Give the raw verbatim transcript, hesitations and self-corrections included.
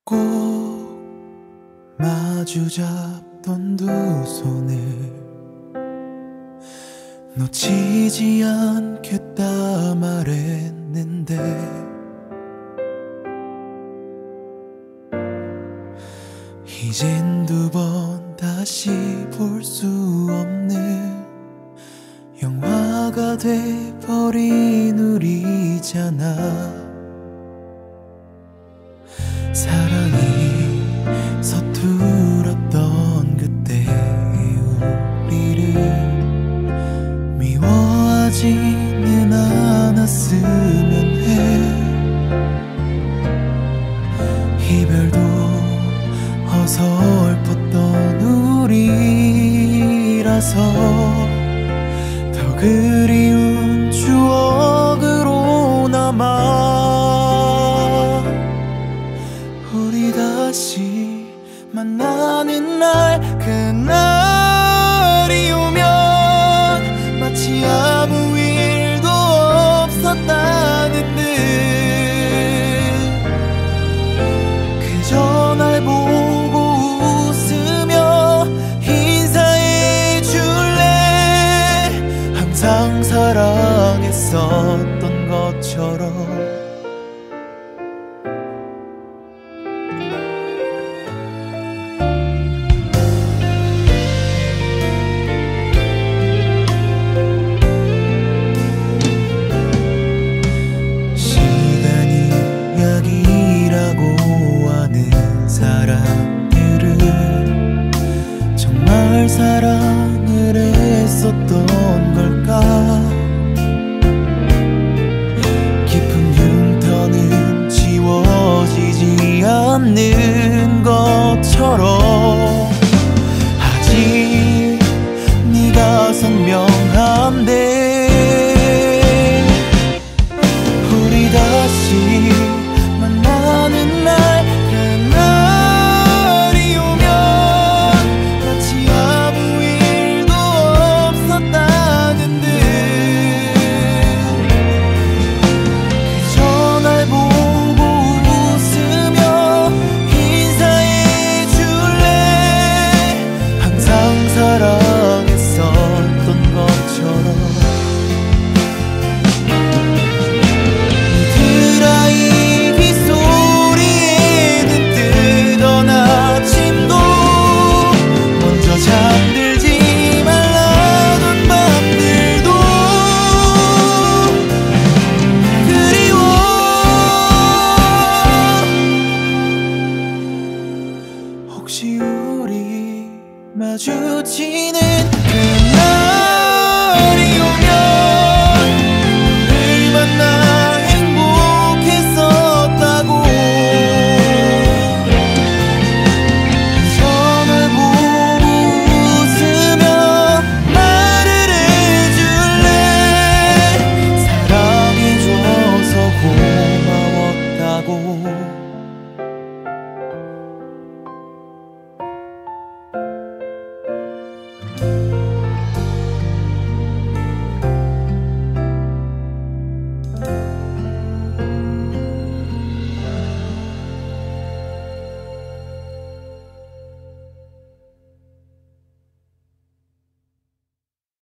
꼭 마주 잡던 두 손을 놓치지 않겠다 말했는데 이젠 두 번 다시 볼 수 없는 영화가 돼버린 우리잖아. 사랑이 서툴었던 그때의 우리를 미워하지는 않았으면 해. 이별도 어설펐던 우리라서 더 그리운 추억으로 남아. 우리 다시 만나는 날, 그날이 오면 마치 아무 일도 없었다는 듯 그저 날 보고 웃으며 인사해 줄래. 항상 사랑했었던 것처럼. 사람들은 정말 사랑을 했었던 걸까? 깊은 흉터는 지워지지 않는 것처럼 아직 네가 선명한데. 우리 다시 만나는 날, 그날이 오면 마치 아무 일도 없었다는 듯 그저 날 보고 웃으며 인사해 줄래. 항상 사랑했었던 것처럼. 잠들지 말라던 밤들도 그리워. 혹시 우리 마주치는